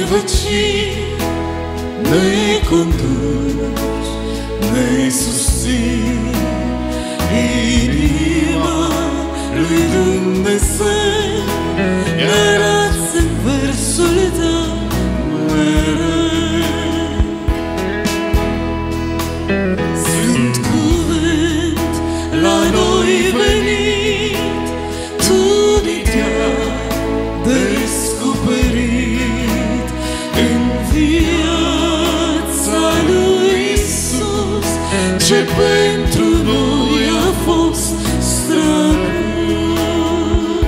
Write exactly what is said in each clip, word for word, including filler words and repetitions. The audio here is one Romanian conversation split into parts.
vecini ne conduci, ne susții inima lui Dumnezeu, iar-ați în versul tău mereu. Sfânt cuvânt la noi venit, tu ni te-ai descoperit în viața lui Iisus, ce pentru noi a fost străbun.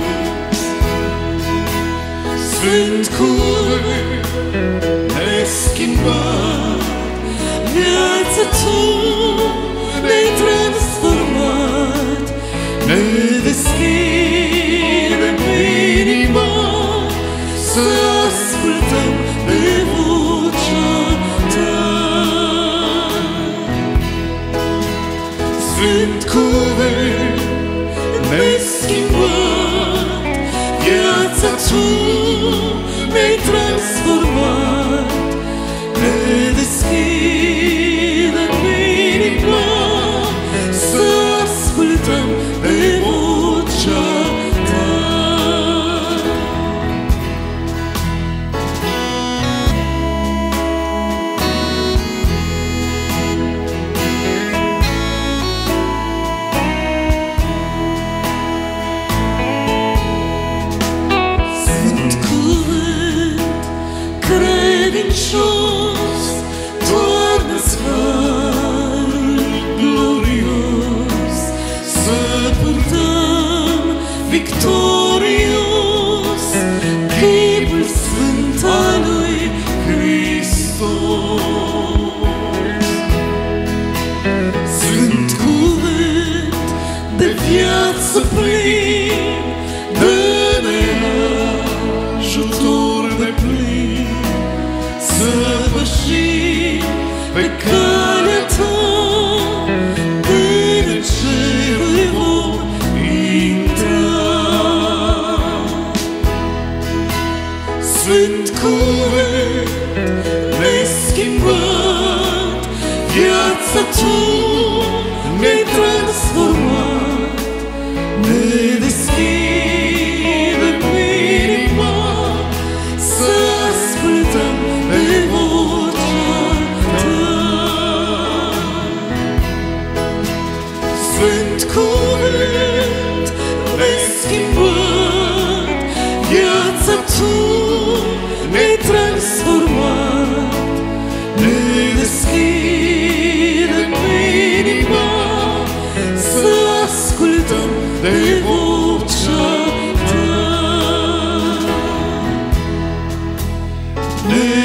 Sfânt cuvânt neschimbat, viața tu ne-ai transformat, ne deschidem inima să ascultăm de vocea ta. Sfânt cuvânt neschimbat, viața tu ne-ai transformat, ne deschidem inima să ascultăm de vocea ta. Sfânt cuvânt credincios, toarnă-ți harul glorios, să purtăm victorios chipul sfânt al lui Hristos. Sfânt cuvânt de viață plin, dă-ne ajutor deplin, să pășim pe calea ta, până în ceruri vom intra. Sfânt cuvânt neschimbat, viața tu ne-ai transformat, ne deschidem inima să ascultăm de vocea ta. Sfânt cuvânt neschimbat, viața tu ne-ai transformat, ne deschidem inima să ascultăm de vocea ta. Ne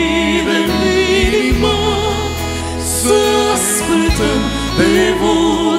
deschidem inima să ascultăm de vocea ta.